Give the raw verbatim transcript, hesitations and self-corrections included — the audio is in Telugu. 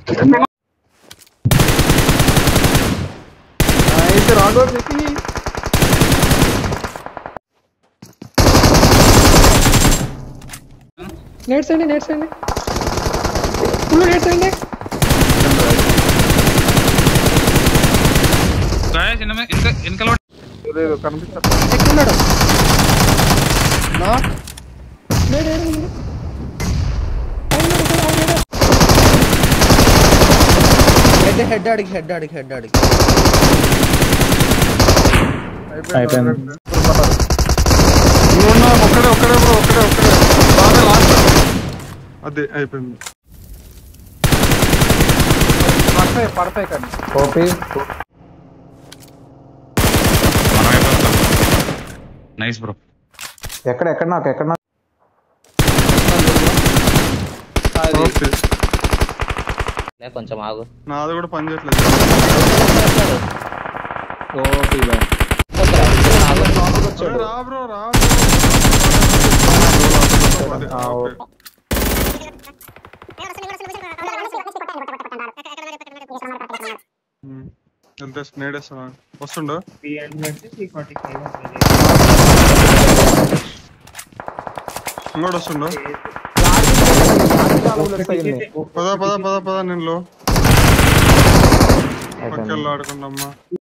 नेट्स अंडी नेट्स अंडी फुल नेट्स अंडी गाइस इनमें इनका इनका लोड లేదు కనిపిస్తా ఎక్కడున్నాడు నా లేడు లేడు హెడ్ హెడ్ అడిగి హెడ్ అడిగి హెడ్ అడిగి అయిపోయింది నువ్వు ఒక్కడే ఒక్కడే బ్రో ఒక్కడే ఒక్కడే బాగా లాస్ట్ అదే అయిపోయింది పడతాయి పడతాయి కానీ ఓపీ నైస్ బ్రో ఎక్కడ ఎక్కడ నాకు ఎక్కడ నాకు కొంచెం ఆగు నాది కూడా పని చేయట్లేదు రా బ్రో రా ఎంత నేడేస్తా వస్తుండో ఇంకోటి వస్తుండో పద పద పద పద నేను లో పక్కల్లో ఆడుకుంటామ్మా